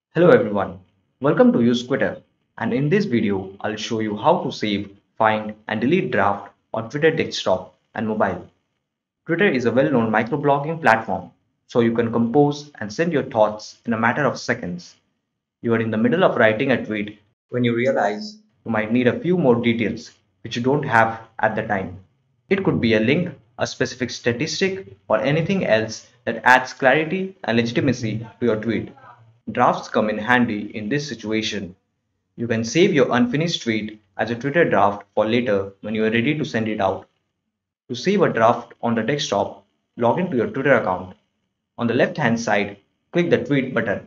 Hello everyone, welcome to Use Twitter, and in this video I'll show you how to save, find and delete draft on Twitter desktop and mobile. Twitter is a well-known microblogging platform, so you can compose and send your thoughts in a matter of seconds. You are in the middle of writing a tweet when you realize you might need a few more details which you don't have at the time. It could be a link, a specific statistic, or anything else that adds clarity and legitimacy to your tweet. Drafts come in handy in this situation. You can save your unfinished tweet as a Twitter draft for later when you are ready to send it out. To save a draft on the desktop, log into your Twitter account. On the left hand side, click the tweet button.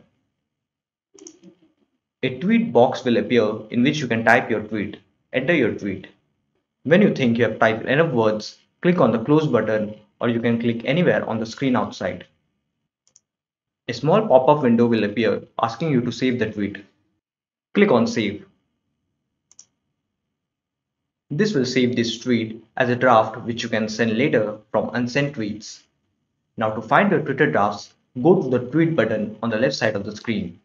A tweet box will appear in which you can type your tweet. Enter your tweet. When you think you have typed enough words, click on the close button or you can click anywhere on the screen outside. A small pop-up window will appear asking you to save the tweet. Click on Save. This will save this tweet as a draft which you can send later from unsent tweets. Now to find your Twitter drafts, go to the tweet button on the left side of the screen.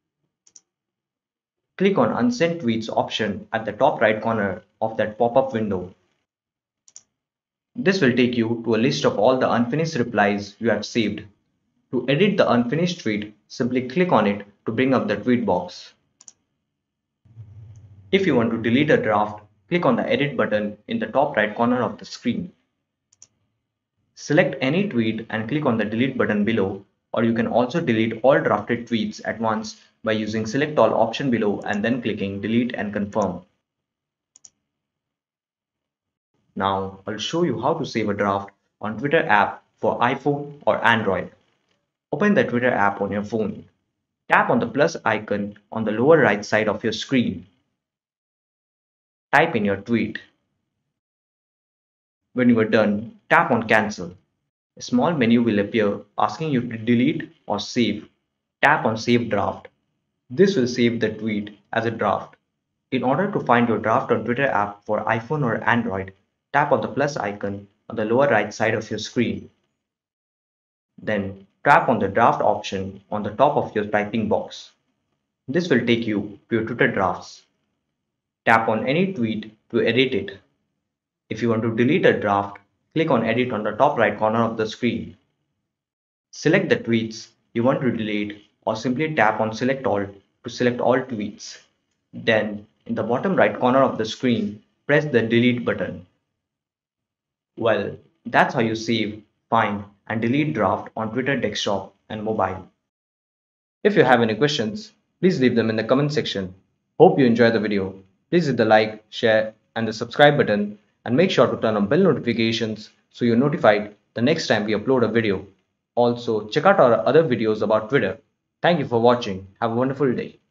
Click on Unsent Tweets option at the top right corner of that pop-up window. This will take you to a list of all the unfinished replies you have saved. To edit the unfinished tweet, simply click on it to bring up the tweet box. If you want to delete a draft, click on the Edit button in the top right corner of the screen. Select any tweet and click on the Delete button below, or you can also delete all drafted tweets at once by using Select All option below and then clicking Delete and Confirm. Now I'll show you how to save a draft on Twitter app for iPhone or Android. Open the Twitter app on your phone. Tap on the plus icon on the lower right side of your screen. Type in your tweet. When you are done, tap on Cancel. A small menu will appear asking you to delete or save. Tap on Save Draft. This will save the tweet as a draft. In order to find your draft on Twitter app for iPhone or Android, tap on the plus icon on the lower right side of your screen. Then tap on the draft option on the top of your typing box. This will take you to your Twitter drafts. Tap on any tweet to edit it. If you want to delete a draft, click on Edit on the top right corner of the screen. Select the tweets you want to delete or simply tap on Select All to select all tweets. Then, in the bottom right corner of the screen, press the Delete button. Well, that's how you save, find, and delete draft on Twitter desktop and mobile. If you have any questions, please leave them in the comment section. Hope you enjoyed the video. Please hit the like, share, and the subscribe button, and make sure to turn on bell notifications so you're notified the next time we upload a video. Also, check out our other videos about Twitter. Thank you for watching. Have a wonderful day.